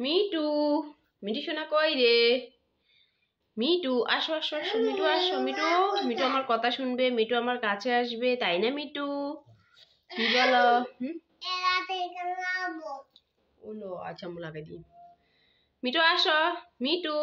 Me too, me too শোনা কই রে? মিটু আসো আসো আসো, মিটু আসো, মিটু মিটু আমার কথা শুনবে, মিটু আমার কাছে আসবে, তাই না মিটু? কি বলো? ওলো আচ্ছা আমি লাগাই দিই। মিটু আসো, মিটু,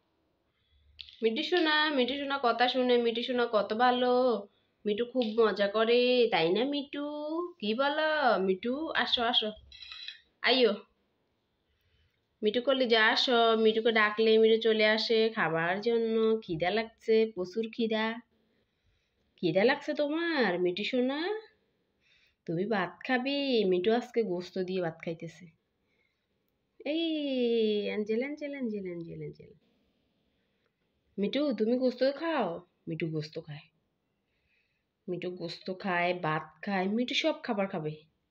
মিটু শোনা কথা শুনে, মিটু শোনা কত ভালো, মিটু খুব মজা করে, তাই না মিটু? কি বলো? মিটু আসো আসো, আইয়ো। মিঠু করলে যা আসো, মিঠুকে ডাকলে মিঠু চলে আসে খাবার জন্য। খিদা লাগছে, প্রচুর খিদা। খিদা লাগছে তোমার মিঠু সোনা? তুমি ভাত খাবি? মিঠু আজকে গোস্ত দিয়ে ভাত খাইতেছে। এই angel angel angel angel angel, Mithu তুমি গোস্ত খাও? মিঠু গোস্ত খায়, মিঠু গোস্ত খায়, ভাত খায়, মিঠু সব খাবার খাবে।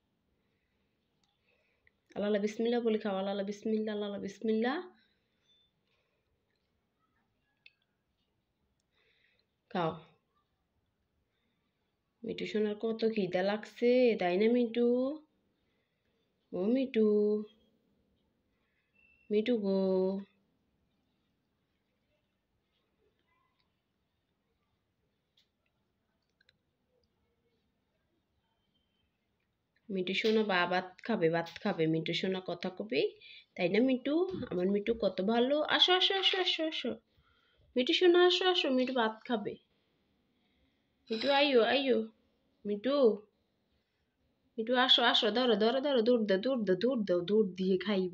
আল্লাহ আল্লাহ বিসমিল্লাহ বলে খাও, আল্লাহ আল্লাহ বিসমিল্লাহ, আল্লাহ আল্লাহ বিসমিল্লাহ। খাও। মিঠু সোনার কত খিদা লাগছে, তাই না মিঠু? ও মিঠু, মিঠু গো, মিঠু সোনা ভাত খাবে, ভাত খাবে, মিঠু সোনা কথা কবে, তাই না মিঠু? আমার মিঠু কত ভালো। আসো আসো আসো আসো আসো, মিঠু সোনা আসো আসো, মিঠু ভাত খাবে। মিঠু আইয়ো আইয়ো, মিঠু, মিঠু আসো আসো, ধরো ধরো ধরো, দৌড় দাও দৌড় দাও দৌড় দাও, দৌড় দিয়ে খাইব।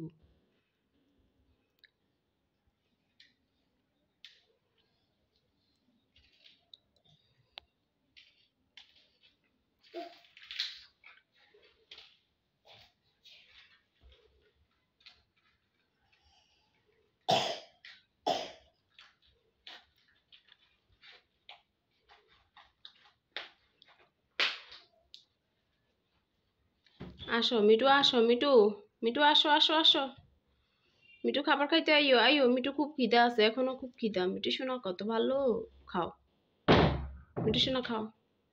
আসো মিঠু আসো, মিঠু, মিঠু আসো আসো আসো, মিঠু খাবার খাইতে আইয়ো আইয়ো, মিঠু খুব খিদা আছে, এখনো খুব খিদা। মিঠু সোনা কত ভালো, খাও, মিঠু সোনা খাও।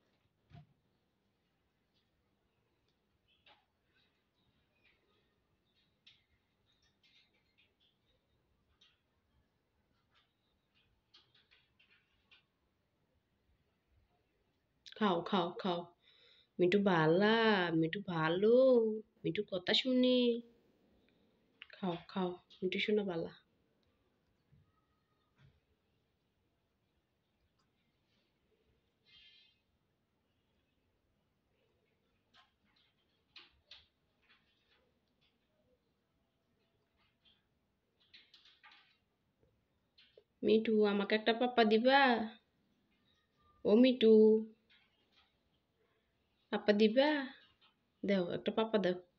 খাও খাও খাও, মিঠু ভালা, মিঠু ভালো, মিঠু কথা শুনে। খাও খাও, মিঠু শোনা বালা। মিঠু আমাকে একটা পাপ্পা দিবা? ও মিঠু, পাপ্পা দিবা? দাও একটা পাপ্পা দাও।